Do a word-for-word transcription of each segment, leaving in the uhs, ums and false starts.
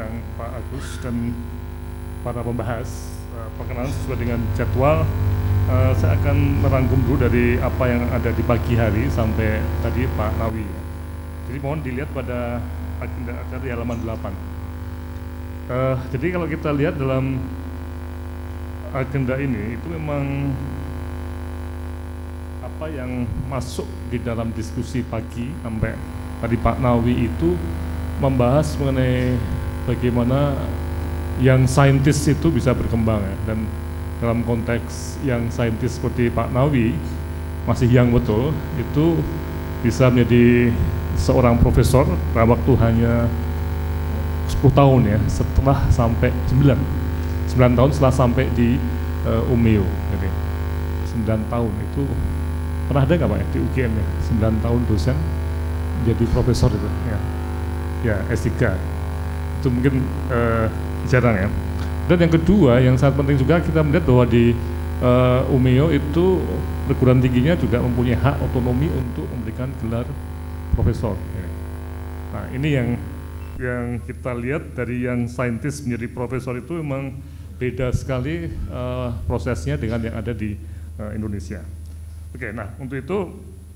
mengundang Pak Agus dan para pembahas. Uh, perkenalan sesuai dengan jadwal, uh, saya akan merangkum dulu dari apa yang ada di pagi hari sampai tadi Pak Nawi. Jadi mohon dilihat pada agenda acara di halaman delapan. Uh, jadi kalau kita lihat dalam agenda ini, itu memang apa yang masuk di dalam diskusi pagi sampai tadi Pak Nawi itu membahas mengenai bagaimana yang saintis itu bisa berkembang ya. Dan dalam konteks yang saintis seperti Pak Nawi masih yang betul itu bisa menjadi seorang profesor pada waktu hanya sepuluh tahun ya, setelah sampai sembilan sembilan tahun setelah sampai di uh, Umeå. Jadi sembilan tahun itu pernah ada nggak Pak ya, di U G M ya, sembilan tahun dosen jadi profesor itu ya, ya S tiga itu mungkin uh, jarang ya. Dan yang kedua yang sangat penting juga kita melihat bahwa di uh, Umeå itu perguruan tingginya juga mempunyai hak otonomi untuk memberikan gelar profesor ya. Nah ini yang yang kita lihat dari yang saintis menjadi profesor itu memang beda sekali uh, prosesnya dengan yang ada di uh, Indonesia. Oke, nah untuk itu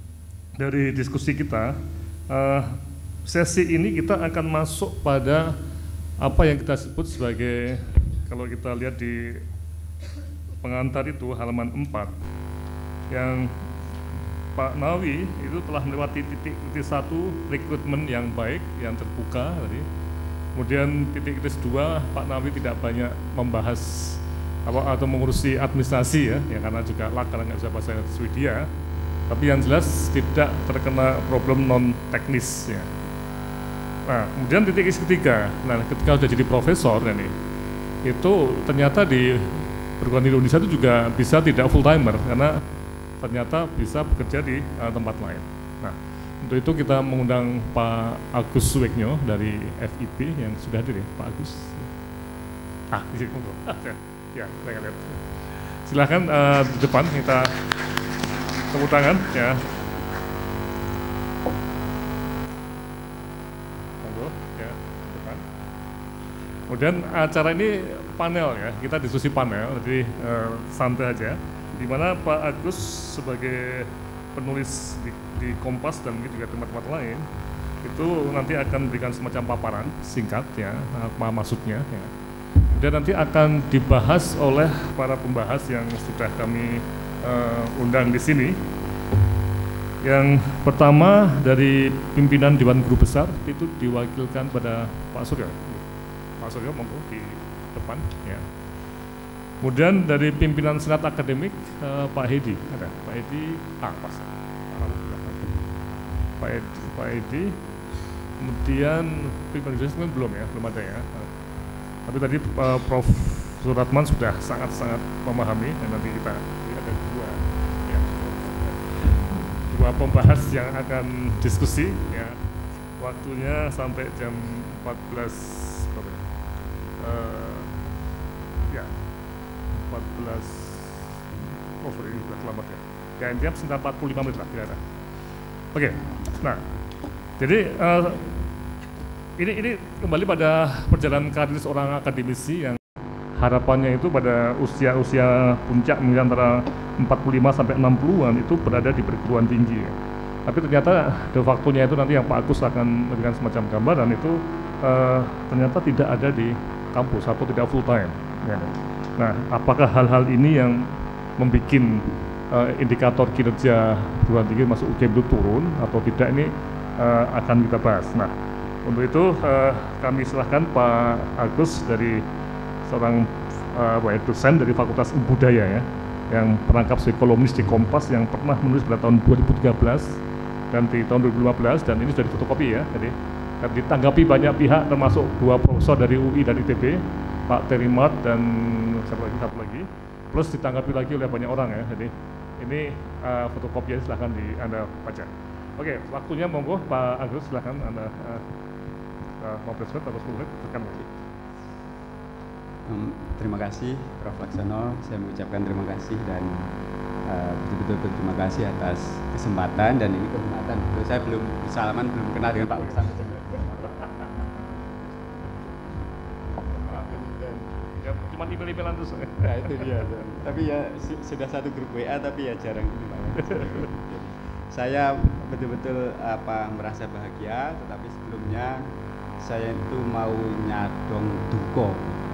dari diskusi kita uh, sesi ini kita akan masuk pada apa yang kita sebut sebagai, kalau kita lihat di pengantar itu halaman empat, yang Pak Nawi itu telah melewati titik titik satu rekrutmen yang baik, yang terbuka tadi. Kemudian titik titik dua Pak Nawi tidak banyak membahas apa atau mengurusi administrasi ya, ya karena juga lak karena nggak bisa bahasa Swedia. Tapi yang jelas tidak terkena problem non teknis ya. Nah, kemudian titik ketiga, nah ketika sudah jadi profesor ini, itu ternyata di perguruan tinggi Indonesia itu juga bisa tidak full timer karena ternyata bisa bekerja di uh, tempat lain. Nah, untuk itu kita mengundang Pak Agus Suwegno dari F I P yang sudah hadir ya, Pak Agus. Ah, di sini monggo. Ya, saya lihat. Silahkan uh, di depan kita tepuk tangan ya. Kemudian acara ini panel ya, kita diskusi panel, jadi uh, santai aja. Di mana Pak Agus sebagai penulis di, di Kompas dan mungkin juga tempat-tempat lain, itu nanti akan memberikan semacam paparan singkat ya, apa maksudnya ya. Dan nanti akan dibahas oleh para pembahas yang sudah kami uh, undang di sini. Yang pertama dari pimpinan Dewan Guru Besar itu diwakilkan pada Pak Suryo. Pak Suryo monggo di depan ya. Kemudian dari pimpinan Senat Akademik uh, Pak Hedi ada Pak Hedi ah pas Pak Hedi, Pak Hedi. Kemudian pimpinan Jusman belum ya, belum ada ya. Tapi tadi uh, Prof Suratman sudah sangat-sangat memahami dan nanti kita ada dua ya, dua pembahas yang akan diskusi ya. Waktunya sampai jam empat belas Uh, ya empat belas oh sorry sudah terlambat ya ya intinya sekitar empat puluh lima menit lah kira-kira. Oke, nah jadi uh, ini ini kembali pada perjalanan karir seorang akademisi yang harapannya itu pada usia-usia puncak mungkin antara empat puluh lima sampai enam puluhan itu berada di perguruan tinggi ya. Tapi ternyata de facto-nya itu nanti yang Pak Agus akan memberikan semacam gambaran itu uh, ternyata tidak ada di kampus atau tidak full time. Ya. Nah, apakah hal-hal ini yang membuat uh, indikator kinerja perguruan tinggi masuk U G M itu turun atau tidak, ini uh, akan kita bahas. Nah, untuk itu uh, kami silahkan Pak Agus dari seorang uh, dosen dari Fakultas Budaya ya, yang perangkap sebagai kolumnis di Kompas yang pernah menulis pada tahun dua ribu tiga belas dan di tahun dua ribu lima belas dan ini sudah difotokopi ya. Jadi dan ditanggapi banyak pihak termasuk dua profesor dari U I dan I T B, Pak Terry Mart dan satu lagi, satu lagi, plus ditanggapi lagi oleh banyak orang ya. Jadi ini uh, fotokopiannya silahkan di Anda baca. Oke, waktunya monggo Pak Agus silahkan Anda uh, uh, mau present atau sepuluh menit tekan lagi. Um, terima kasih Prof Laksono, saya mengucapkan terima kasih dan uh, betul-betul berterima kasih atas kesempatan dan ini kehormatan. Saya belum bersalaman, belum kenal dengan Pak Laksono. cuma email-emailan terus. Nah itu dia. Tapi ya sudah satu grup W A tapi ya jarang ini Pak. Jadi saya betul-betul apa merasa bahagia, tetapi sebelumnya saya itu mau nyadong duka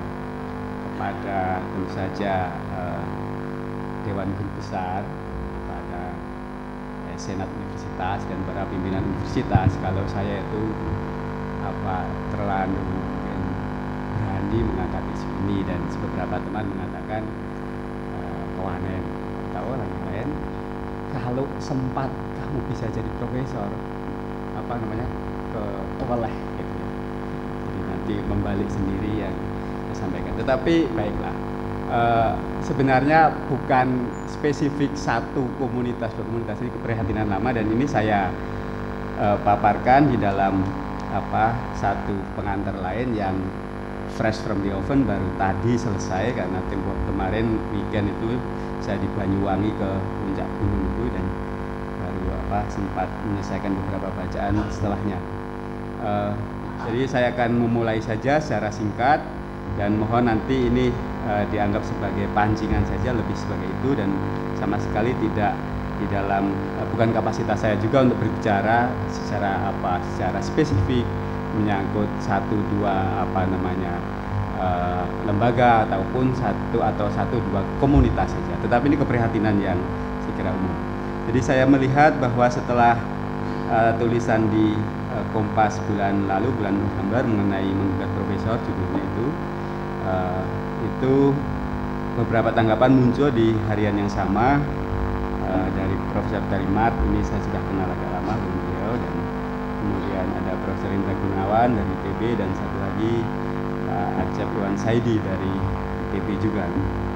kepada tentu saja uh, Dewan Guru Besar, kepada eh, Senat Universitas dan para pimpinan universitas kalau saya itu apa terlalu mungkin berani mengangkat isu ini, dan beberapa teman mengatakan uh, kawanen atau orang lain kalau sempat kamu bisa jadi profesor apa namanya ke keweleh gitu ya. Jadi nanti membalik sendiri yang saya sampaikan. Tetapi baiklah, uh, sebenarnya bukan spesifik satu komunitas dua komunitas, ini keprihatinan lama, dan ini saya uh, paparkan di dalam apa satu pengantar lain yang fresh from the oven, baru tadi selesai karena tempo kemarin weekend itu saya di Banyuwangi ke puncak gunung itu, dan baru apa sempat menyelesaikan beberapa bacaan setelahnya. Uh, jadi saya akan memulai saja secara singkat dan mohon nanti ini uh, dianggap sebagai pancingan saja, lebih sebagai itu, dan sama sekali tidak di dalam uh, bukan kapasitas saya juga untuk berbicara secara apa secara spesifik menyangkut satu dua apa namanya uh, lembaga ataupun satu atau satu dua komunitas saja, tetapi ini keprihatinan yang saya kira umum. Jadi saya melihat bahwa setelah uh, tulisan di uh, Kompas bulan lalu, bulan November, mengenai menggugat profesor, judulnya itu uh, itu beberapa tanggapan muncul di harian yang sama. Uh, dari Profesor Tarimat, ini saya sudah kenal agak lama dengan beliau, dan kemudian ada Profesor Indra Gunawan dari I T B, dan satu lagi uh, Acep Iwan Saidi dari I T B juga.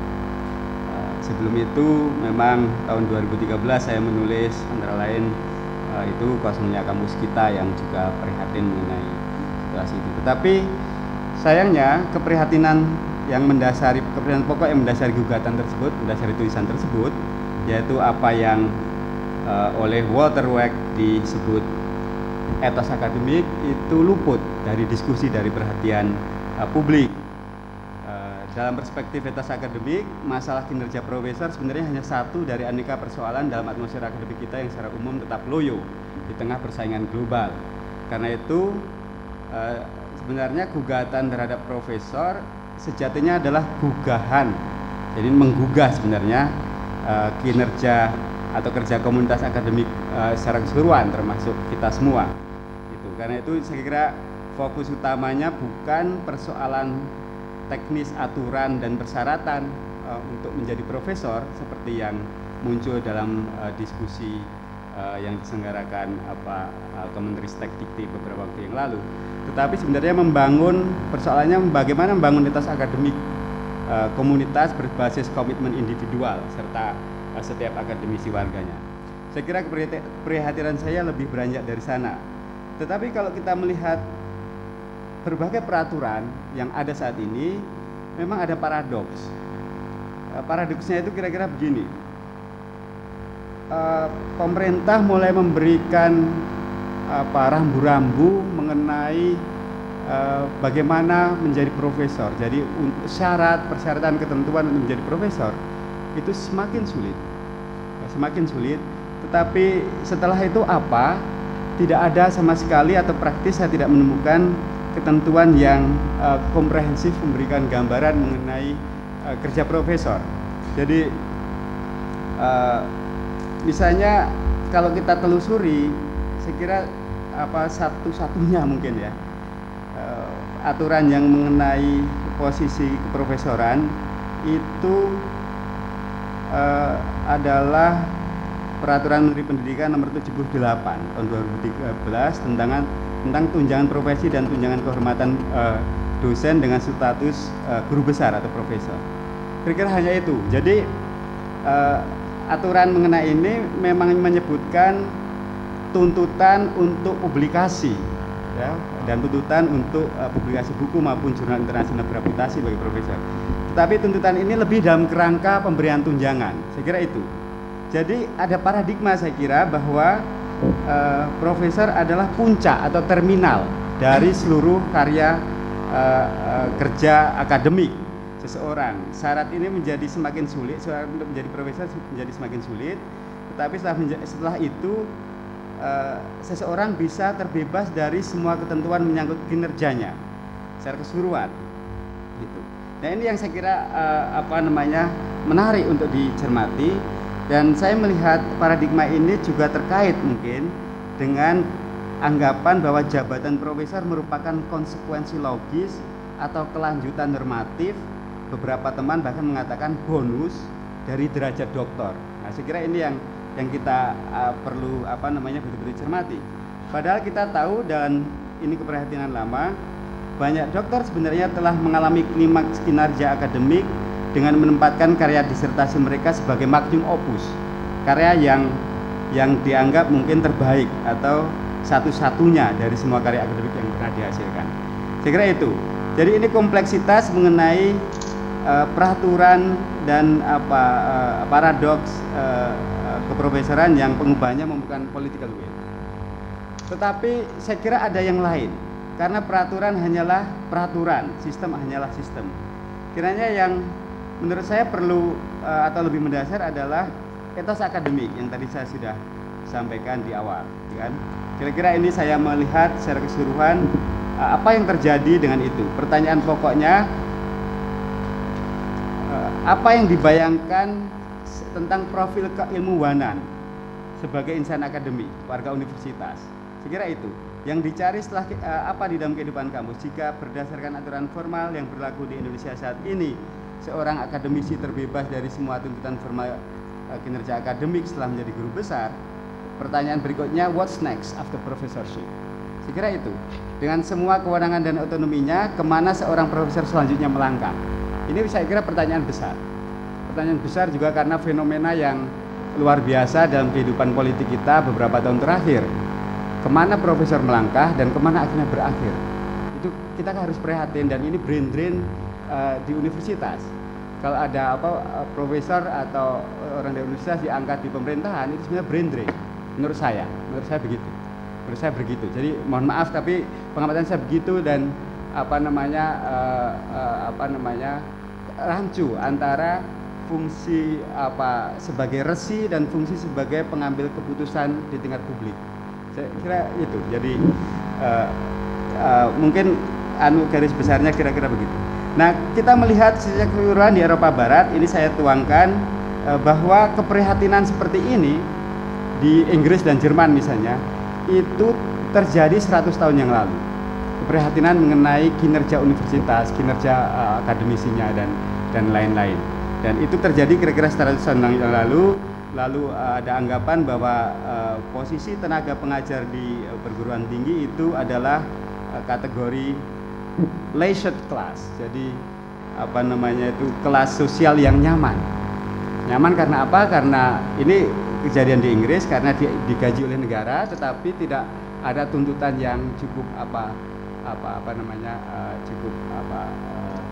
Uh, sebelum itu memang tahun dua ribu tiga belas saya menulis antara lain uh, itu kosmonya kampus kita yang juga prihatin mengenai situasi itu. Tetapi sayangnya keprihatinan yang mendasari keprihatinan pokok yang mendasari gugatan tersebut, mendasari tulisan tersebut, yaitu apa yang uh, oleh Walter Weck disebut etos akademik, itu luput dari diskusi, dari perhatian uh, publik. Uh, dalam perspektif etos akademik, masalah kinerja profesor sebenarnya hanya satu dari aneka persoalan dalam atmosfer akademik kita yang secara umum tetap loyo di tengah persaingan global. Karena itu uh, sebenarnya gugatan terhadap profesor sejatinya adalah gugahan, jadi menggugah sebenarnya Uh, kinerja atau kerja komunitas akademik uh, secara keseluruhan, termasuk kita semua. Itu karena itu saya kira fokus utamanya bukan persoalan teknis aturan dan persyaratan uh, untuk menjadi profesor seperti yang muncul dalam uh, diskusi uh, yang diselenggarakan apa uh, Kemenristek Dikti beberapa waktu yang lalu. Tetapi sebenarnya membangun persoalannya bagaimana membangun etos akademik komunitas berbasis komitmen individual serta uh, setiap akademisi warganya. Saya kira keprihatinan saya lebih beranjak dari sana. Tetapi kalau kita melihat berbagai peraturan yang ada saat ini, memang ada paradoks. Uh, paradoksnya itu kira-kira begini. Uh, pemerintah mulai memberikan apa rambu-rambu mengenai Uh, bagaimana menjadi profesor. Jadi untuk syarat, persyaratan, ketentuan untuk menjadi profesor itu semakin sulit, semakin sulit. Tetapi setelah itu apa? Tidak ada sama sekali atau praktis saya tidak menemukan ketentuan yang uh, komprehensif memberikan gambaran mengenai uh, kerja profesor. Jadi uh, misalnya kalau kita telusuri, saya kira apa satu-satunya mungkin ya aturan yang mengenai posisi keprofesoran itu uh, adalah Peraturan Menteri Pendidikan Nomor tujuh puluh delapan tahun dua ribu tiga belas tentang tentang tunjangan profesi dan tunjangan kehormatan uh, dosen dengan status uh, guru besar atau profesor. Kira-kira hanya itu. Jadi uh, aturan mengenai ini memang menyebutkan tuntutan untuk publikasi, ya, dan tuntutan untuk uh, publikasi buku maupun jurnal internasional bereputasi bagi profesor. Tetapi tuntutan ini lebih dalam kerangka pemberian tunjangan. Saya kira itu. Jadi ada paradigma saya kira bahwa uh, profesor adalah puncak atau terminal dari seluruh karya uh, uh, kerja akademik. seseorang. Syarat ini menjadi semakin sulit, syarat untuk menjadi profesor menjadi semakin sulit. Tetapi setelah, setelah itu uh, seseorang bisa terbebas dari semua ketentuan menyangkut kinerjanya secara keseluruhan. Gitu. Nah ini yang saya kira uh, apa namanya menarik untuk dicermati, dan saya melihat paradigma ini juga terkait mungkin dengan anggapan bahwa jabatan profesor merupakan konsekuensi logis atau kelanjutan normatif. Beberapa teman bahkan mengatakan bonus dari derajat doktor. Nah, saya kira ini yang yang kita uh, perlu apa namanya betul-betul cermati. Padahal kita tahu, dan ini keprihatinan lama, banyak dokter sebenarnya telah mengalami klimaks kinerja akademik dengan menempatkan karya disertasi mereka sebagai magnum opus, karya yang yang dianggap mungkin terbaik atau satu-satunya dari semua karya akademik yang pernah dihasilkan. Saya kira itu. Jadi ini kompleksitas mengenai uh, peraturan dan apa uh, paradoks uh, uh, keprofesoran yang pengubahnya membutuhkan political will. Tetapi saya kira ada yang lain, karena peraturan hanyalah peraturan, sistem hanyalah sistem. Kiranya yang menurut saya perlu uh, atau lebih mendasar adalah etos akademik yang tadi saya sudah sampaikan di awal, kan? Kira-kira ini saya melihat secara keseluruhan uh, apa yang terjadi dengan itu. Pertanyaan pokoknya, uh, apa yang dibayangkan tentang profil keilmuwanan sebagai insan akademik, warga universitas. Saya kira itu yang dicari setelah uh, apa di dalam kehidupan kampus. Jika berdasarkan aturan formal yang berlaku di Indonesia saat ini, seorang akademisi terbebas dari semua tuntutan formal uh, kinerja akademik setelah menjadi guru besar. Pertanyaan berikutnya, what's next after professorship? Saya kira itu. Dengan semua kewenangan dan otonominya, kemana seorang profesor selanjutnya melangkah? Ini saya kira pertanyaan besar. Pertanyaan besar juga karena fenomena yang luar biasa dalam kehidupan politik kita beberapa tahun terakhir. Kemana profesor melangkah dan kemana akhirnya berakhir? Itu kita harus prihatin, dan ini brain drain uh, di universitas. Kalau ada apa profesor atau orang dari universitas diangkat di pemerintahan, itu sebenarnya brain drain. Menurut saya, menurut saya begitu. Menurut saya begitu. Jadi mohon maaf, tapi pengamatan saya begitu, dan apa namanya uh, uh, apa namanya rancu antara fungsi apa sebagai resi dan fungsi sebagai pengambil keputusan di tingkat publik. Saya kira itu. Jadi uh, uh, mungkin anu garis besarnya kira-kira begitu. Nah, kita melihat secara keseluruhan di Eropa Barat, ini saya tuangkan uh, bahwa keprihatinan seperti ini di Inggris dan Jerman misalnya, itu terjadi seratus tahun yang lalu. Keprihatinan mengenai kinerja universitas, kinerja uh, akademisinya dan dan lain-lain. Dan itu terjadi kira-kira seratus tahun yang lalu. Lalu uh, ada anggapan bahwa uh, posisi tenaga pengajar di uh, perguruan tinggi itu adalah uh, kategori leisure class. Jadi apa namanya itu kelas sosial yang nyaman. Nyaman karena apa? Karena ini kejadian di Inggris, karena dia digaji oleh negara, tetapi tidak ada tuntutan yang cukup apa apa apa namanya uh, cukup apa uh,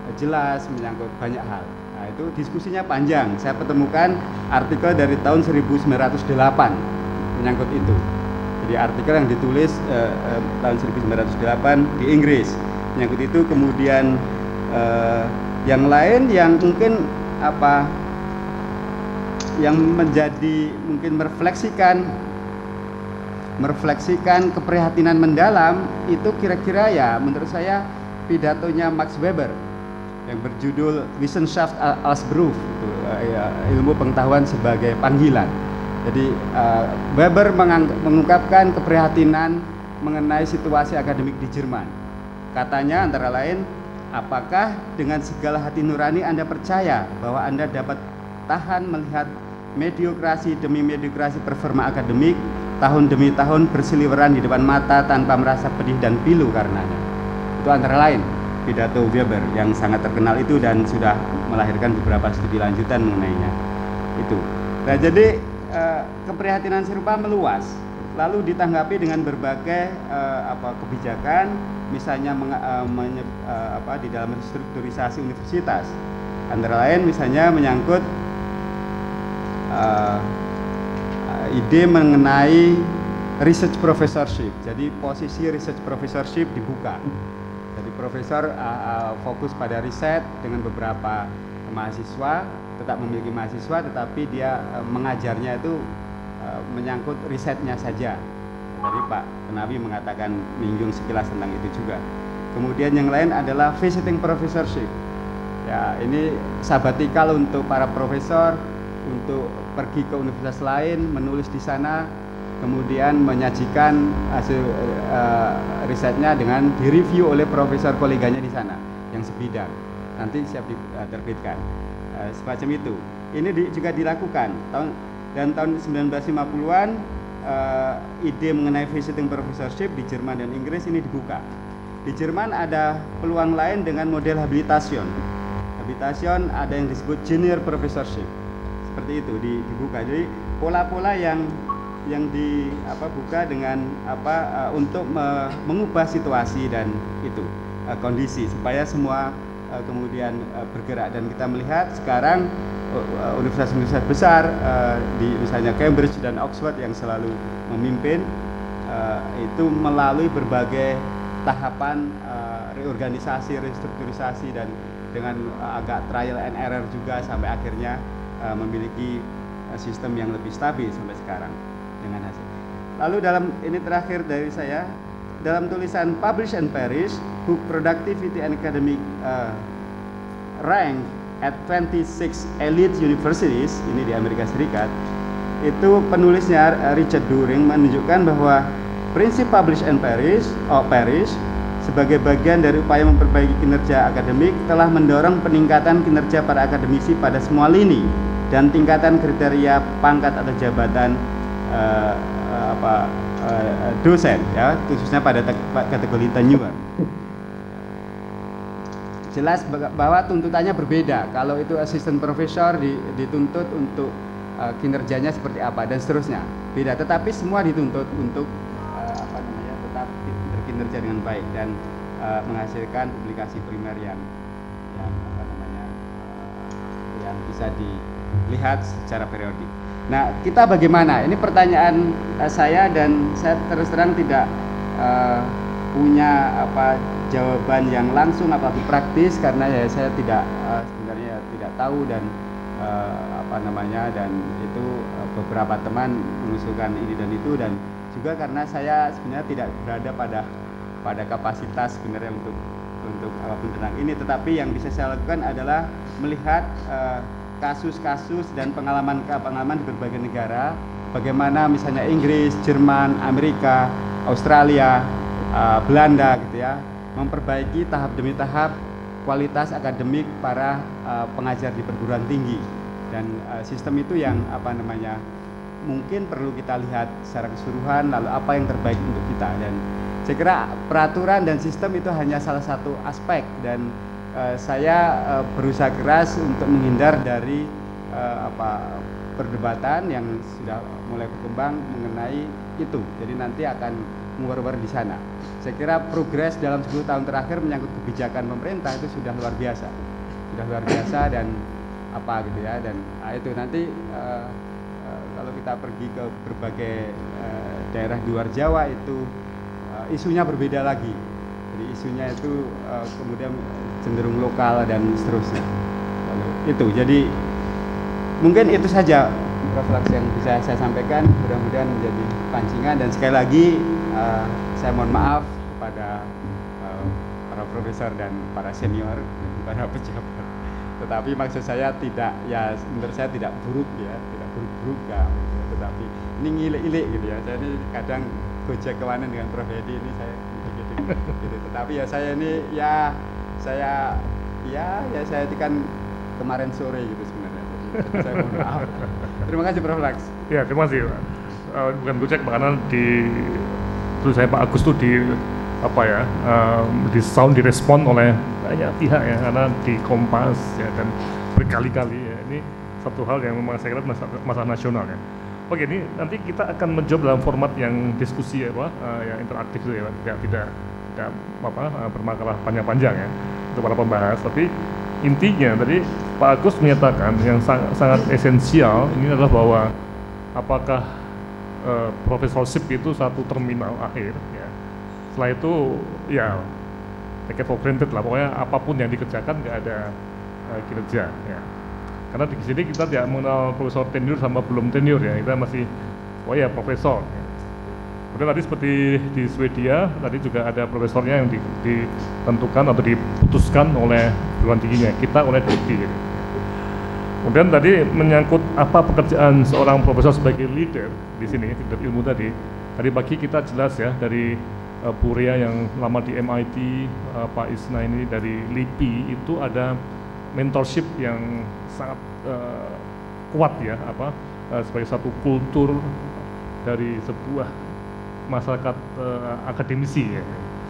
jelas menyangkut banyak hal. Nah, itu diskusinya panjang. Saya pertemukan artikel dari tahun seribu sembilan ratus delapan menyangkut itu. Jadi artikel yang ditulis uh, uh, tahun seribu sembilan ratus delapan di Inggris menyangkut itu. Kemudian uh, yang lain yang mungkin apa yang menjadi mungkin merefleksikan merefleksikan keprihatinan mendalam itu kira-kira ya menurut saya pidatonya Max Weber yang berjudul Wissenschaft als Beruf, itu, uh, ya, ilmu pengetahuan sebagai panggilan. Jadi uh, Weber mengungkapkan keprihatinan mengenai situasi akademik di Jerman. Katanya antara lain, apakah dengan segala hati nurani Anda percaya bahwa Anda dapat tahan melihat mediokrasi demi mediokrasi performa akademik tahun demi tahun berseliweran di depan mata tanpa merasa pedih dan pilu karenanya? Itu antara lain pidato Weber yang sangat terkenal itu dan sudah melahirkan beberapa studi lanjutan mengenainya. Itu. Nah, jadi eh, keprihatinan serupa meluas, lalu ditanggapi dengan berbagai eh, apa kebijakan, misalnya meng, eh, menye, eh, apa di dalam strukturisasi universitas. Antara lain misalnya menyangkut Uh, uh, ide mengenai research professorship. Jadi posisi research professorship dibuka. Jadi profesor uh, uh, fokus pada riset dengan beberapa mahasiswa, tetap memiliki mahasiswa, tetapi dia uh, mengajarnya itu uh, menyangkut risetnya saja. Tadi Pak Penawi mengatakan menyinggung sekilas tentang itu juga. Kemudian yang lain adalah visiting professorship. Ya, ini sabatikal untuk para profesor untuk pergi ke universitas lain, menulis di sana, kemudian menyajikan hasil uh, risetnya dengan direview oleh profesor koleganya di sana yang sebidang. Nanti siap diterbitkan. Uh, semacam itu. Ini di, juga dilakukan tahun dan tahun sembilan belas lima puluhan uh, ide mengenai visiting professorship di Jerman dan Inggris ini dibuka. Di Jerman ada peluang lain dengan model habilitation. Habilitation ada yang disebut junior professorship. Seperti itu dibuka. Jadi pola-pola yang yang di apa buka dengan apa uh, untuk me, mengubah situasi dan itu uh, kondisi supaya semua uh, kemudian uh, bergerak, dan kita melihat sekarang uh, universitas-universitas besar uh, di misalnya Cambridge dan Oxford yang selalu memimpin uh, itu melalui berbagai tahapan uh, reorganisasi, restrukturisasi, dan dengan uh, agak trial and error juga sampai akhirnya uh, memiliki uh, sistem yang lebih stabil sampai sekarang dengan hasil. Lalu dalam ini terakhir dari saya, dalam tulisan Publish and Perish, Book Productivity and Academic uh, Rank at twenty-six Elite Universities, ini di Amerika Serikat, itu penulisnya Richard During menunjukkan bahwa prinsip Publish and Perish, oh Perish, sebagai bagian dari upaya memperbaiki kinerja akademik telah mendorong peningkatan kinerja para akademisi pada semua lini dan tingkatan kriteria pangkat atau jabatan uh, uh, apa uh, dosen, ya, khususnya pada kategori tenure. Jelas bahwa tuntutannya berbeda. Kalau itu asisten profesor dituntut untuk uh, kinerjanya seperti apa dan seterusnya, beda. Tetapi semua dituntut untuk kinerja dengan baik dan uh, menghasilkan publikasi primer yang yang apa namanya uh, yang bisa dilihat secara periodik. Nah, kita bagaimana? Ini pertanyaan uh, saya, dan saya terus terang tidak uh, punya apa jawaban yang langsung apalagi praktis karena ya saya tidak uh, sebenarnya tidak tahu dan uh, apa namanya dan itu uh, beberapa teman mengusulkan ini dan itu, dan juga karena saya sebenarnya tidak berada pada pada kapasitas sebenarnya untuk untuk apapun tentang ini, tetapi yang bisa saya lakukan adalah melihat kasus-kasus uh, dan pengalaman-pengalaman di berbagai negara, bagaimana misalnya Inggris, Jerman, Amerika, Australia, uh, Belanda gitu ya, memperbaiki tahap demi tahap kualitas akademik para uh, pengajar di perguruan tinggi, dan uh, sistem itu yang apa namanya mungkin perlu kita lihat secara keseluruhan, lalu apa yang terbaik untuk kita. Dan saya kira peraturan dan sistem itu hanya salah satu aspek, dan uh, saya uh, berusaha keras untuk menghindar dari uh, apa perdebatan yang sudah mulai berkembang mengenai itu. Jadi nanti akan menguar-uar di sana. Saya kira progres dalam sepuluh tahun terakhir menyangkut kebijakan pemerintah itu sudah luar biasa, sudah luar biasa dan apa gitu ya. Dan nah, itu nanti uh, uh, kalau kita pergi ke berbagai uh, daerah di luar Jawa itu isunya berbeda lagi. Jadi isunya itu uh, kemudian cenderung lokal dan seterusnya. Lalu itu. Jadi mungkin itu saja refleksi yang bisa saya sampaikan. Mudah-mudahan menjadi pancingan, dan sekali lagi uh, saya mohon maaf kepada uh, para profesor dan para senior dan para pejabat. Tetapi maksud saya tidak, ya menurut saya tidak buruk ya, tidak buruk-buruk ya, tetapi ini ngilik-ilik gitu ya. Saya ini kadang gojek kewanan dengan Prof Hedi ini saya gitu, gitu. Tetapi ya saya ini ya saya ya ya saya kan kemarin sore gitu sebenarnya. Jadi saya mohon maaf. Terima kasih Prof Lax. Ya, terima kasih. Uh, bukan gojek, karena di terus saya Pak Agus tuh di apa ya um, di sound direspon oleh banyak pihak ya, karena di Kompas ya, dan berkali-kali ya. Ini satu hal yang memang saya kira masalah, masalah nasional ya. Oke, ini nanti kita akan menjawab dalam format yang diskusi ya Pak, uh, yang interaktif itu ya, tidak tidak tidak apa uh, bermakalah panjang-panjang ya untuk para pembahas. Tapi intinya tadi Pak Agus menyatakan yang sangat, sangat esensial ini adalah bahwa apakah uh, professorship itu satu terminal akhir ya. Setelah itu ya take it for granted lah, pokoknya apapun yang dikerjakan nggak ada uh, kinerja ya. Karena di sini kita tidak mengenal profesor tenure sama belum tenure ya, kita masih oh ya profesor ya. Kemudian tadi seperti di Swedia, tadi juga ada profesornya yang di, ditentukan atau diputuskan oleh perguruan tingginya, kita oleh D P gitu. Kemudian tadi menyangkut apa pekerjaan seorang profesor sebagai leader di sini, leader ilmu tadi. Tadi pagi kita jelas ya dari uh, Bu Ria yang lama di M I T, uh, Pak Isna ini dari L I P I, itu ada mentorship yang sangat uh, kuat ya, apa uh, sebagai satu kultur dari sebuah masyarakat uh, akademisi ya.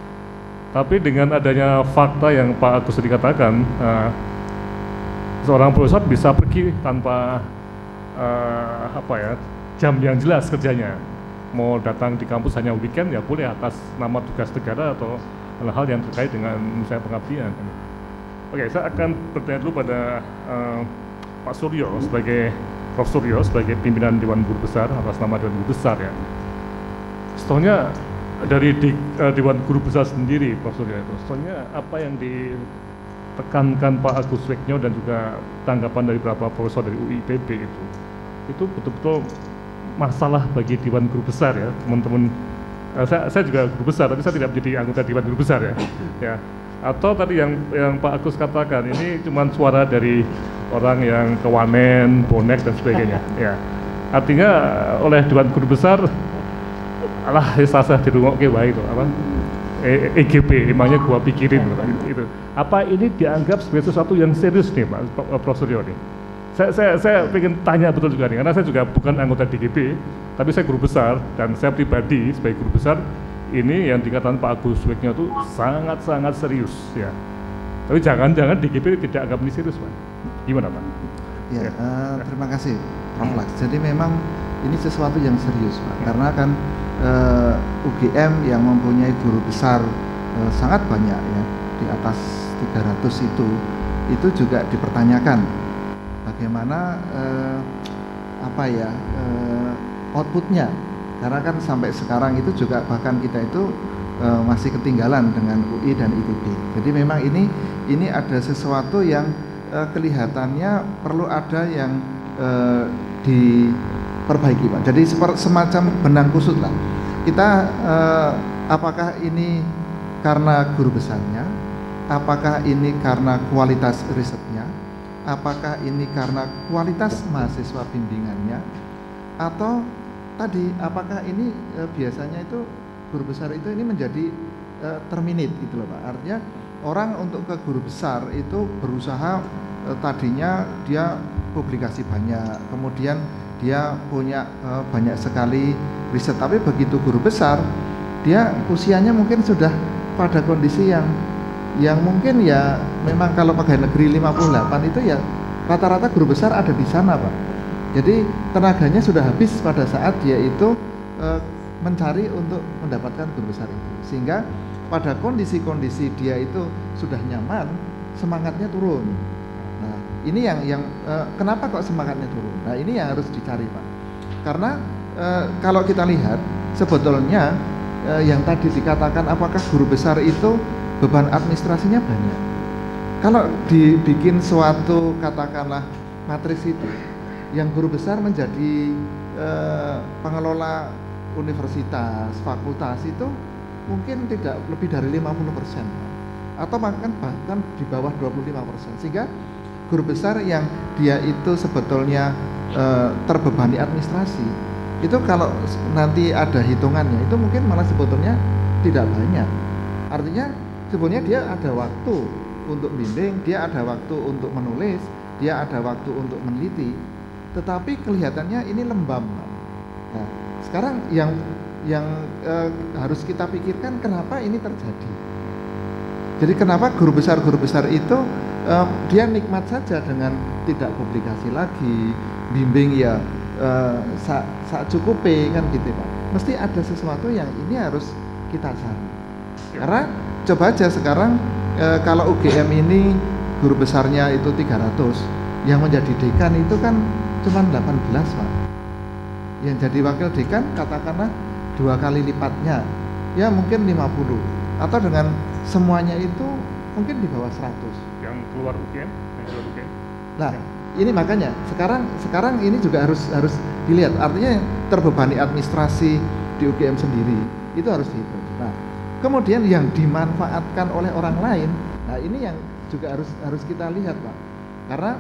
Tapi dengan adanya fakta yang Pak Agus tadi katakan, uh, seorang profesor bisa pergi tanpa uh, apa ya jam yang jelas kerjanya. Mau datang di kampus hanya weekend ya boleh atas nama tugas negara atau hal-hal yang terkait dengan misalnya pengabdian. Oke, saya akan bertanya dulu pada uh, Pak Suryo sebagai Prof Suryo sebagai pimpinan Dewan Guru Besar atas nama Dewan Guru Besar ya. Sebetulnya dari di, uh, Dewan Guru Besar sendiri, Prof Suryo itu, sebetulnya apa yang ditekankan Pak Agus Weknyo dan juga tanggapan dari beberapa profesor dari U I T B itu, itu betul-betul masalah bagi Dewan Guru Besar ya, teman-teman. Uh, saya, saya juga guru besar, tapi saya tidak menjadi anggota Dewan Guru Besar ya. Ya. Atau tadi yang yang Pak Agus katakan ini cuma suara dari orang yang kewanen, bonek dan sebagainya. Ya. Artinya oleh Dewan Guru Besar, alah sasah dirungok ke baik itu apa? E G P, emangnya gua pikirin itu. Apa ini dianggap sebagai sesuatu yang serius nih Pak Prof Suryo nih? Saya, saya, saya ingin tanya betul juga nih, karena saya juga bukan anggota D G P, tapi saya guru besar dan saya pribadi sebagai guru besar ini yang dikatakan Pak Agus Weknyo itu sangat-sangat serius ya. Tapi jangan-jangan D G P tidak anggap ini serius Pak. Gimana Pak? Ya, ya. Uh, terima kasih Prof Laks. Jadi memang ini sesuatu yang serius Pak, karena kan uh, U G M yang mempunyai guru besar uh, sangat banyak ya, di atas tiga ratus itu, itu juga dipertanyakan bagaimana uh, apa ya uh, outputnya, karena kan sampai sekarang itu juga bahkan kita itu uh, masih ketinggalan dengan U I dan I T B. Jadi memang ini ini ada sesuatu yang uh, kelihatannya perlu ada yang uh, diperbaiki Pak. Jadi semacam benang kusut lah. Kita uh, apakah ini karena guru besarnya, apakah ini karena kualitas risetnya, apakah ini karena kualitas mahasiswa bimbingannya, atau tadi apakah ini e, biasanya itu guru besar itu ini menjadi e, terminate gitu loh Pak. Artinya orang untuk ke guru besar itu berusaha e, tadinya dia publikasi banyak, kemudian dia punya e, banyak sekali riset, tapi begitu guru besar dia usianya mungkin sudah pada kondisi yang yang mungkin ya memang kalau pegawai negeri lima puluh delapan itu ya rata-rata guru besar ada di sana Pak. Jadi tenaganya sudah habis pada saat dia itu e, mencari untuk mendapatkan guru besar itu, sehingga pada kondisi-kondisi dia itu sudah nyaman, semangatnya turun. Nah ini yang yang e, kenapa kok semangatnya turun? Nah ini yang harus dicari Pak, karena e, kalau kita lihat sebetulnya e, yang tadi dikatakan apakah guru besar itu beban administrasinya banyak. Kalau dibikin suatu katakanlah matriks itu, yang guru besar menjadi eh, pengelola universitas, fakultas itu mungkin tidak lebih dari lima puluh persen atau bahkan bahkan di bawah dua puluh lima persen, sehingga guru besar yang dia itu sebetulnya eh, terbebani administrasi itu kalau nanti ada hitungannya itu mungkin malah sebetulnya tidak banyak. Artinya sebetulnya dia ada waktu untuk bimbing, dia ada waktu untuk menulis, dia ada waktu untuk meneliti, tetapi kelihatannya ini lembam. Nah, sekarang yang yang eh, harus kita pikirkan kenapa ini terjadi. Jadi kenapa guru besar guru besar itu eh, dia nikmat saja dengan tidak publikasi lagi, bimbing ya eh, sak sa cukupe kan gitu Pak. Mesti ada sesuatu yang ini harus kita cari. Karena coba aja sekarang e, kalau U G M ini guru besarnya itu tiga ratus, yang menjadi dekan itu kan cuma delapan belas Pak. Yang jadi wakil dekan katakanlah dua kali lipatnya, ya mungkin lima puluh. Atau dengan semuanya itu mungkin di bawah seratus. Yang keluar U G M, yang keluar U G M. Nah, ini makanya sekarang sekarang ini juga harus harus dilihat. Artinya terbebani administrasi di U G M sendiri itu harus dihitung. Nah, kemudian yang dimanfaatkan oleh orang lain, nah ini yang juga harus harus kita lihat, Pak. Karena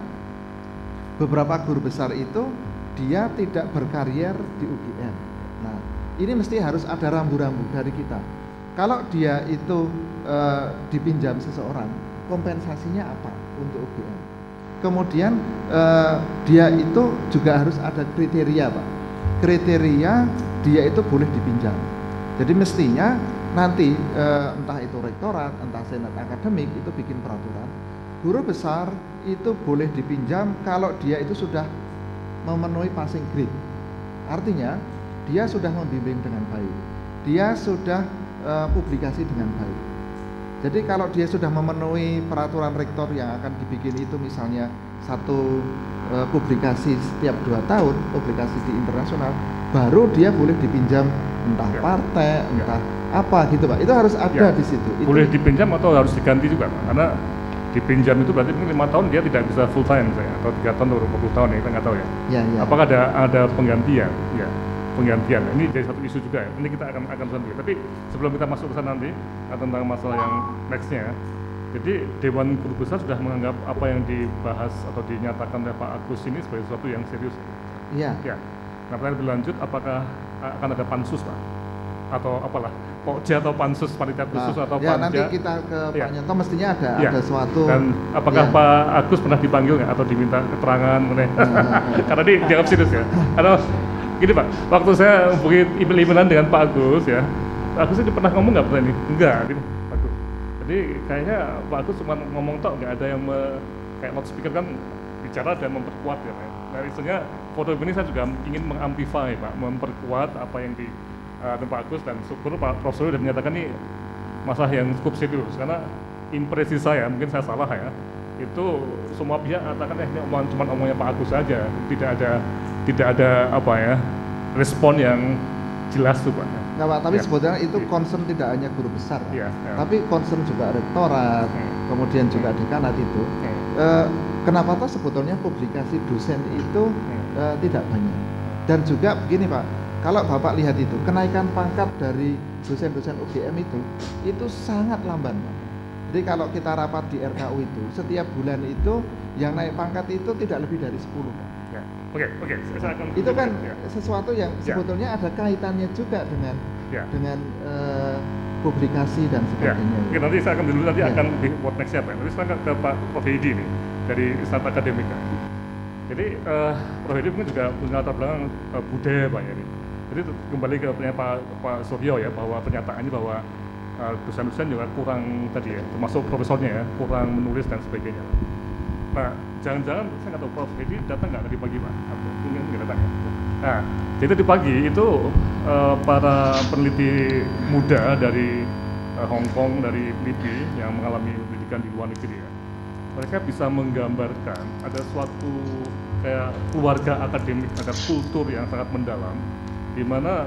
beberapa guru besar itu dia tidak berkarier di U G M. Nah, ini mesti harus ada rambu-rambu dari kita. Kalau dia itu e, dipinjam seseorang, kompensasinya apa untuk U G M? Kemudian e, dia itu juga harus ada kriteria, Pak. Kriteria dia itu boleh dipinjam. Jadi mestinya nanti e, entah itu rektorat, entah senat akademik itu bikin peraturan. Guru besar itu boleh dipinjam kalau dia itu sudah memenuhi passing grade. Artinya dia sudah membimbing dengan baik, dia sudah e, publikasi dengan baik. Jadi kalau dia sudah memenuhi peraturan rektor yang akan dibikin itu misalnya satu e, publikasi setiap dua tahun, publikasi di internasional, baru dia boleh dipinjam entah ya. partai, entah ya. apa gitu, Pak. Itu harus ada ya. di situ. Boleh itu, dipinjam atau harus diganti juga, Pak? Karena dipinjam itu berarti mungkin lima tahun dia tidak bisa full time misalnya, atau tiga tahun atau dua puluh tahun ya, kita nggak tahu ya. Ya, ya. Apakah ada ada penggantian? Ya, penggantian. Ini jadi satu isu juga ya. Ini kita akan akan nanti. Tapi sebelum kita masuk ke sana nanti tentang masalah yang nextnya, jadi Dewan Guru Besar sudah menganggap apa yang dibahas atau dinyatakan oleh Pak Agus ini sebagai sesuatu yang serius. Iya. Ya. Nah, pertanyaan lebih lanjut, apakah akan ada pansus, Pak? Atau apalah? Pokja atau pansus panitia khusus nah, atau ya, panja? Nanti kita ke ya. Pak Nyoto mestinya ada ya. ada suatu. Dan apakah ya. Pak Agus pernah dipanggil nggak atau diminta keterangan mengenai? Karena dia dianggap serius ya. Atau gini, Pak, waktu saya hubungi email-emailan dengan Pak Agus ya, Pak Agus ini pernah ngomong nggak pernah ini? Enggak, gitu, Pak Agus. Jadi kayaknya Pak Agus cuma ngomong tok, nggak ada yang me, kayak loudspeaker kan bicara dan memperkuat ya. Nah, istilahnya foto ini saya juga ingin mengamplify, Pak, memperkuat apa yang di uh, Pak Agus, dan syukur Pak Profesor sudah menyatakan ini masalah yang cukup serius, karena impresi saya, mungkin saya salah ya, itu semua pihak katakan eh ini omongan, cuma omongnya Pak Agus saja, tidak ada tidak ada apa ya respon yang jelas tuh, Pak. Nah, Pak, tapi ya. sebetulnya itu concern tidak hanya guru besar, ya, ya. tapi concern juga rektorat, hmm. kemudian juga dekanat itu. Hmm. E, kenapa toh sebetulnya publikasi dosen itu hmm. e, tidak banyak? Dan juga begini, Pak, kalau Bapak lihat itu kenaikan pangkat dari dosen-dosen U G M itu itu sangat lamban, Pak. Jadi kalau kita rapat di R K U itu setiap bulan itu yang naik pangkat itu tidak lebih dari sepuluh. Ya. Oke, oke. Saya akan itu kan ya. sesuatu yang sebetulnya ya. ada kaitannya juga dengan ya. dengan uh, publikasi dan sebagainya. Ya. Oke, nanti saya akan dulu nanti ya. akan di what next siapa? Nanti sekarang ke Pak Prof Hedi nih dari Istana Akademika. Jadi uh, Prof Hedi mungkin juga punya latar belakang uh, budaya, Pak ya. Jadi kembali ke pernyataan Pak Pak Suryo ya, bahwa pernyataannya bahwa uh, dosen-dosen juga kurang tadi ya, termasuk profesornya ya, kurang menulis dan sebagainya. Nah, jangan-jangan saya nggak tahu Prof Hedi datang nggak tadi pagi, Pak? Atau mungkin nggak datang ya? Nah, jadi di pagi itu uh, para peneliti muda dari uh, Hong Kong, dari L I P I yang mengalami pendidikan di luar negeri ya, mereka bisa menggambarkan ada suatu kayak keluarga akademik, ada kultur yang sangat mendalam, di mana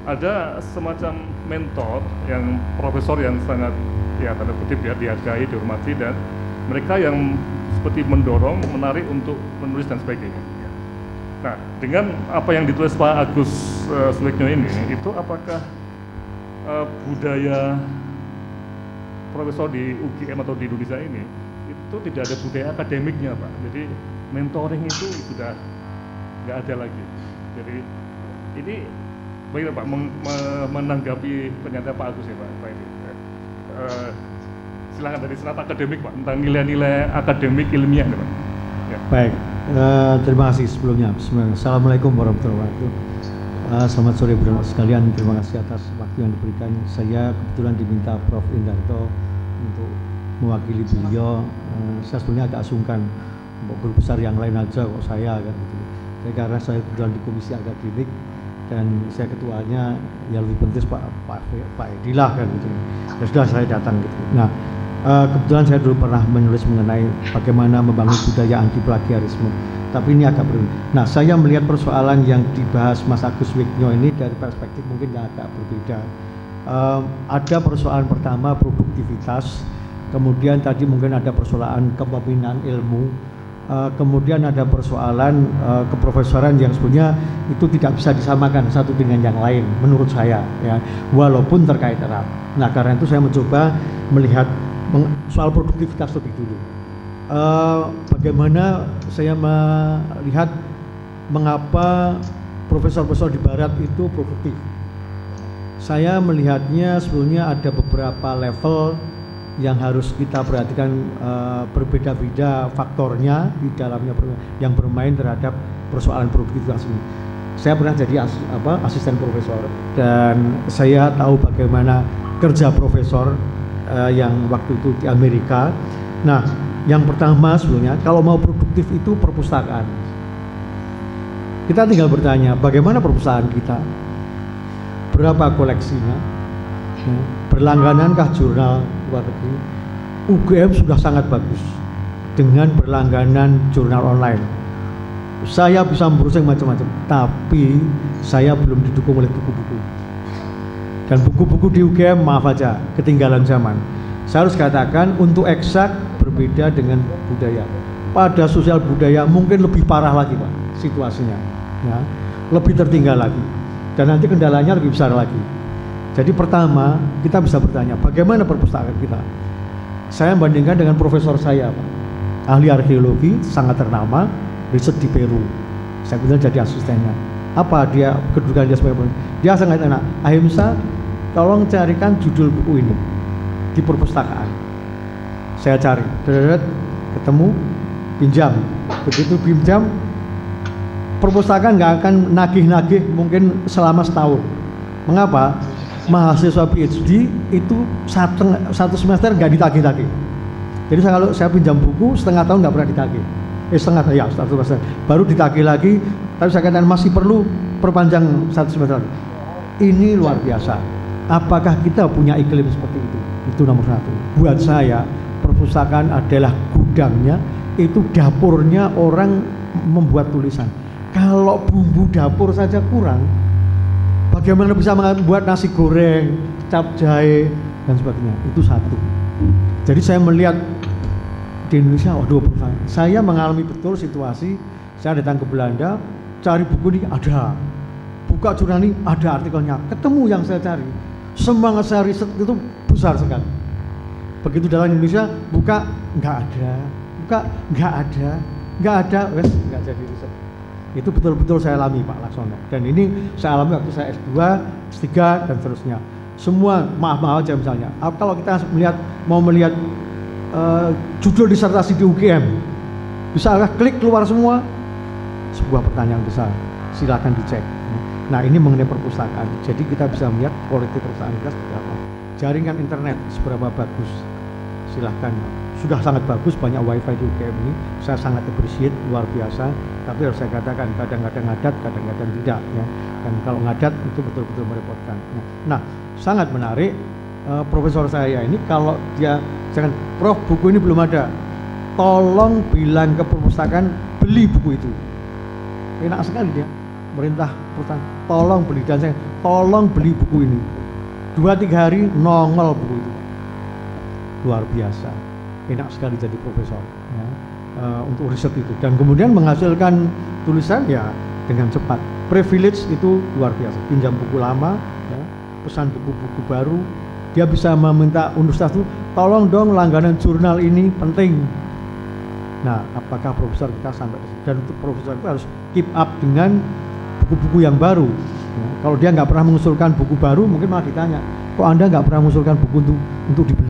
ada semacam mentor yang profesor yang sangat ya tanda kutip ya dihargai, dihormati, dan mereka yang seperti mendorong, menarik untuk menulis dan sebagainya. Nah, dengan apa yang ditulis Pak Agus uh, Suwiknyo ini, itu apakah uh, budaya profesor di U G M atau di Indonesia ini itu tidak ada budaya akademiknya, Pak? Jadi mentoring itu sudah nggak ada lagi. Jadi ini bagaimana Pak menanggapi pernyataan Pak Agus ya, Pak? Pak ini. Uh, Silakan dari senat akademik, Pak, tentang nilai-nilai akademik ilmiah, Pak. Ya. Baik, uh, terima kasih sebelumnya. Assalamualaikum warahmatullahi wabarakatuh. Uh, selamat sore saudara sekalian, terima kasih atas waktu yang diberikan. Saya kebetulan diminta Prof Indarto untuk mewakili beliau. Uh, saya sebenarnya agak sungkan, guru besar yang lain aja kok saya kan gitu. Jadi karena saya kebetulan di komisi akademik dan saya ketuanya, ya lebih penting Pak Pak Pak Edi lah kan gitu. Ya sudah saya datang gitu. Nah, Uh, kebetulan saya dulu pernah menulis mengenai bagaimana membangun budaya anti plagiarisme, tapi ini agak berbeda. Nah, saya melihat persoalan yang dibahas Mas Agus Suwiknyo ini dari perspektif mungkin yang agak berbeda. Uh, ada persoalan pertama produktivitas, kemudian tadi mungkin ada persoalan kepemimpinan ilmu, uh, kemudian ada persoalan uh, keprofesoran yang sebenarnya itu tidak bisa disamakan satu dengan yang lain menurut saya ya, walaupun terkait erat. Nah karena itu saya mencoba melihat soal produktivitas lebih dulu. Uh, bagaimana saya melihat mengapa profesor-profesor di barat itu produktif. Saya melihatnya sebetulnya ada beberapa level yang harus kita perhatikan, uh, berbeda-beda faktornya di dalamnya yang bermain terhadap persoalan produktivitas ini. Saya pernah jadi as, apa, asisten profesor dan saya tahu bagaimana kerja profesor uh, yang waktu itu di Amerika. Nah, yang pertama sebetulnya kalau mau produktif itu perpustakaan. Kita tinggal bertanya, bagaimana perpustakaan kita? Berapa koleksinya? Berlangganankah jurnal luar negeri? U G M sudah sangat bagus dengan berlangganan jurnal online. Saya bisa browsing macam-macam, tapi saya belum didukung oleh buku-buku. Dan buku-buku di U G M maaf aja, ketinggalan zaman. Saya harus katakan untuk eksak berbeda dengan budaya. Pada sosial budaya mungkin lebih parah lagi Pak situasinya, ya, lebih tertinggal lagi. Dan nanti kendalanya lebih besar lagi. Jadi pertama kita bisa bertanya bagaimana perpustakaan kita. Saya bandingkan dengan profesor saya Pak, ahli arkeologi sangat ternama, riset di Peru. Saya kemudian jadi asistennya. Apa dia kedudukan dia sebagai profesor? Dia sangat enak. Ahimsa, tolong carikan judul buku ini di perpustakaan. Saya cari, deret, ketemu, pinjam. Begitu pinjam, perpustakaan nggak akan nagih-nagih mungkin selama setahun. Mengapa? Mahasiswa P H D itu satu, satu semester nggak ditagih-tagih. Jadi saya, kalau saya pinjam buku setengah tahun nggak pernah ditagih. Eh setengah ya satu semester. Baru ditagih lagi. Tapi saya katakan masih perlu perpanjang satu semester lagi. Ini luar biasa. Apakah kita punya iklim seperti itu? Itu nomor satu. Buat saya perpustakaan adalah gudangnya, itu dapurnya orang membuat tulisan. Kalau bumbu dapur saja kurang, bagaimana bisa membuat nasi goreng, cap jahe, dan sebagainya. Itu satu. Jadi saya melihat di Indonesia, waduh, saya mengalami betul situasi, saya datang ke Belanda, cari buku ini ada, buka jurnal ini ada artikelnya, ketemu yang saya cari, semangat saya riset itu besar sekali. Begitu dalam Indonesia, buka, nggak ada, buka, nggak ada, nggak ada, wes, nggak jadi riset. Itu betul-betul saya alami Pak Laksono, dan ini saya alami waktu saya S dua, S tiga, dan seterusnya. Semua maaf-maaf aja misalnya, kalau kita melihat mau melihat uh, judul disertasi di U G M, bisakah klik keluar semua? Sebuah pertanyaan besar, silakan dicek. Nah ini mengenai perpustakaan, jadi kita bisa melihat kualitas perpustakaan kita seperti apa. Jaringan internet seberapa bagus, silahkan. Sudah sangat bagus, banyak wifi di U G M ini, saya sangat appreciate, luar biasa. Tapi harus saya katakan kadang-kadang ngadat, kadang-kadang tidak ya. Dan kalau ngadat itu betul-betul merepotkan. Nah, sangat menarik. Uh, profesor saya ini kalau dia jangan, Prof buku ini belum ada, tolong bilang ke perpustakaan beli buku itu. Enak sekali dia, merintah perusahaan, tolong beli, dan saya tolong beli buku ini. Dua tiga hari nongol buku itu, luar biasa. Enak sekali jadi profesor ya, uh, untuk riset itu, dan kemudian menghasilkan tulisan ya dengan cepat. Privilege itu luar biasa. Pinjam buku lama, ya, pesan buku-buku baru. Dia bisa meminta universitas itu, tolong dong langganan jurnal ini penting. Nah, apakah profesor kita sampai di situ? Dan untuk profesor itu harus keep up dengan buku-buku yang baru. Ya, kalau dia nggak pernah mengusulkan buku baru, mungkin malah ditanya, kok Anda nggak pernah mengusulkan buku untuk untuk dibeli?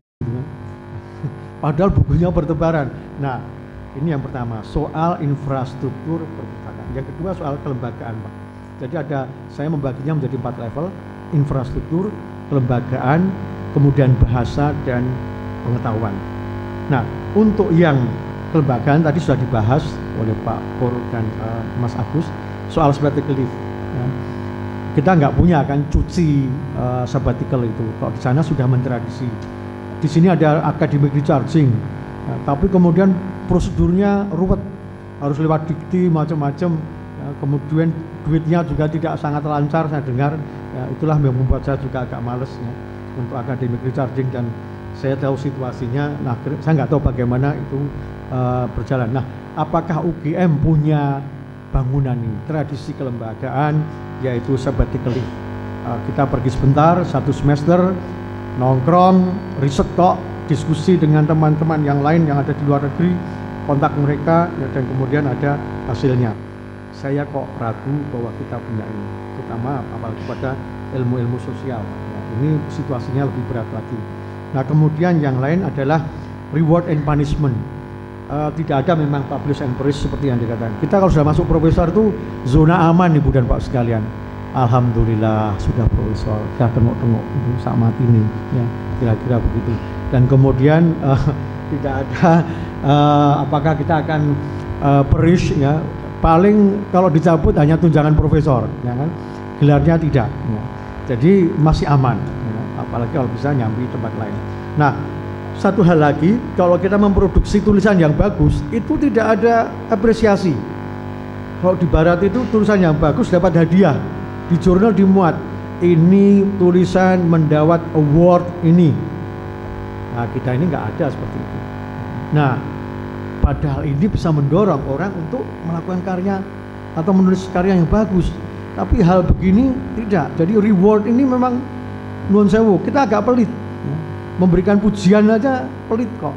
Padahal bukunya bertebaran. Nah, ini yang pertama, soal infrastruktur perpustakaan. Yang kedua soal kelembagaan, Pak. Jadi ada, saya membaginya menjadi empat level: infrastruktur, kelembagaan, kemudian bahasa, dan pengetahuan. Nah, untuk yang kelembagaan tadi sudah dibahas oleh Pak Pur dan uh, Mas Agus soal sabbatical leave. Ya. Kita nggak punya kan cuci uh, sabbatical itu. Kalau di sana sudah mentradisi. Di sini ada academic recharging, ya, tapi kemudian prosedurnya ruwet, harus lewat dikti macam-macam, ya, kemudian duitnya juga tidak sangat lancar saya dengar, ya, Ya, itulah yang membuat saya juga agak males ya untuk academic recharging, dan saya tahu situasinya. Nah, saya nggak tahu bagaimana itu uh, berjalan. Nah, apakah U G M punya bangunan ini, tradisi kelembagaan, yaitu sabbatical leave? Uh, kita pergi sebentar, satu semester, nongkrong, riset kok, diskusi dengan teman-teman yang lain yang ada di luar negeri, kontak mereka, ya, dan kemudian ada hasilnya. Saya kok ragu bahwa kita punya ini, terutama apalagi pada ilmu-ilmu sosial. Ya, ini situasinya lebih berat lagi. Nah, kemudian yang lain adalah reward and punishment. Uh, tidak ada memang publish and praise seperti yang dikatakan. Kita kalau sudah masuk profesor itu zona aman, Ibu dan Pak sekalian. Alhamdulillah sudah profesor, sudah tengok-tengok itu saat mati ini, ya kira-kira begitu. Dan kemudian uh, tidak ada uh, apakah kita akan uh, perish, ya. Paling kalau dicabut hanya tunjangan profesor, ya kan? Gelarnya tidak. Ya. Jadi masih aman, ya. Apalagi kalau bisa nyambi tempat lain. Nah, satu hal lagi, kalau kita memproduksi tulisan yang bagus, itu tidak ada apresiasi. Kalau di Barat itu tulisan yang bagus dapat hadiah, di jurnal dimuat, ini tulisan mendapat award ini. Nah, kita ini nggak ada seperti itu. Nah, padahal ini bisa mendorong orang untuk melakukan karya atau menulis karya yang bagus. Tapi hal begini tidak. Jadi reward ini memang nuwun sewu, kita agak pelit. Memberikan pujian aja pelit kok.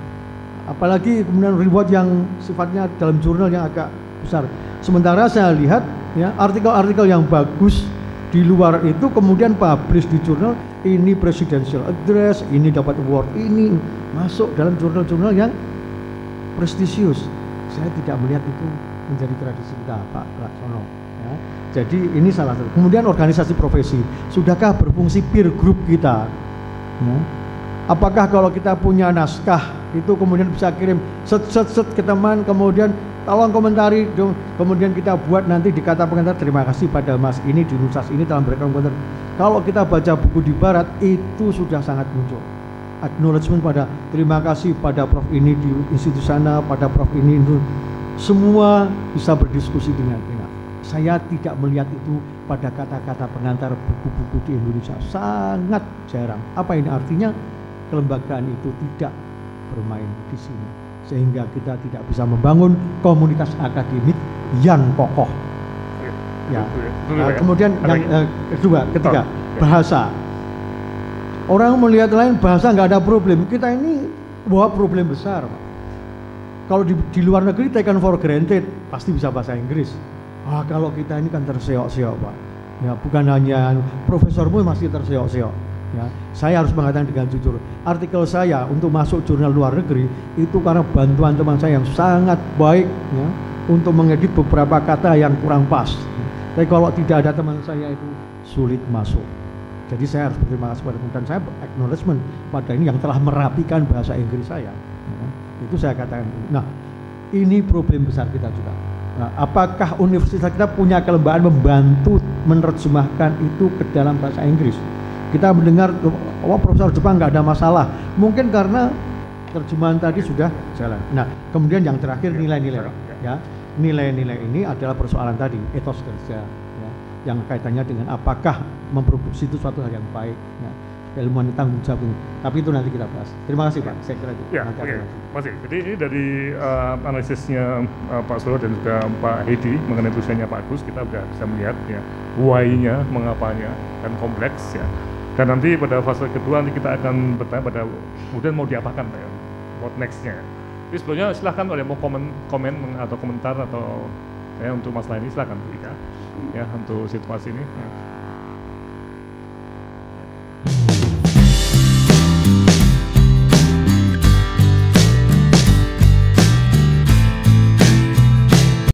Apalagi kemudian reward yang sifatnya dalam jurnal yang agak besar. Sementara saya lihat ya artikel-artikel yang bagus di luar itu kemudian publish di jurnal, ini presidential address, ini dapat award, ini masuk dalam jurnal-jurnal yang prestisius. Saya tidak melihat itu menjadi tradisi kita, Pak Laksono. Ya. Jadi ini salah satu. Kemudian organisasi profesi, sudahkah berfungsi peer group kita? Ya. Apakah kalau kita punya naskah itu kemudian bisa kirim set set set ke teman, kemudian tolong komentari, kemudian kita buat nanti di kata pengantar terima kasih pada Mas ini di Nusas ini telah memberikan komentar. Kalau kita baca buku di Barat itu sudah sangat muncul acknowledgement pada terima kasih pada Prof ini di institusi sana, pada Prof ini itu semua bisa berdiskusi dengan enak. Saya tidak melihat itu pada kata-kata pengantar buku-buku di Indonesia, sangat jarang. Apa ini artinya? Kelembagaan itu tidak bermain di sini, sehingga kita tidak bisa membangun komunitas akademik yang kokoh. Ya. Nah, kemudian yang eh, kedua, ketiga, bahasa. Orang melihat lain bahasa nggak ada problem. Kita ini bawa problem besar, Pak. Kalau di, di luar negeri taken for granted pasti bisa bahasa Inggris. Ah, kalau kita ini kan terseok-seok, Pak. Ya, bukan hanya profesormu masih terseok-seok. Ya, saya harus mengatakan dengan jujur, artikel saya untuk masuk jurnal luar negeri itu karena bantuan teman saya yang sangat baik, ya, untuk mengedit beberapa kata yang kurang pas. Tapi kalau tidak ada teman saya itu sulit masuk. Jadi saya harus berterima kasih pada teman, dan saya acknowledgement pada ini yang telah merapikan bahasa Inggris saya. Ya, itu saya katakan. Nah, ini problem besar kita juga. Nah, apakah universitas kita punya kelembagaan membantu menerjemahkan itu ke dalam bahasa Inggris? Kita mendengar, oh profesor Jepang nggak ada masalah, mungkin karena terjemahan tadi sudah jalan. Nah, kemudian yang terakhir nilai-nilai, ya nilai-nilai ini adalah persoalan tadi etos kerja, ya, yang kaitannya dengan apakah memproduksi itu suatu hal yang baik, ya, ilmuwan tanggung jawab ini. Tapi itu nanti kita bahas. Terima kasih Pak, saya kira itu. Ya, oke, okay. Masih. Jadi ini dari uh, analisisnya uh, Pak Solo dan juga Pak Hedi mengenai tulisannya Pak Agus, kita sudah bisa melihat ya why-nya, mengapanya, dan kompleks ya. Dan nanti pada fase kedua nanti kita akan bertanya pada kemudian mau diapakan ya, what next-nya. Jadi sebelumnya silahkan oleh mau komen, komen atau komentar atau ya untuk masalah ini silahkan Bu Ika ya untuk situasi ini. Ya.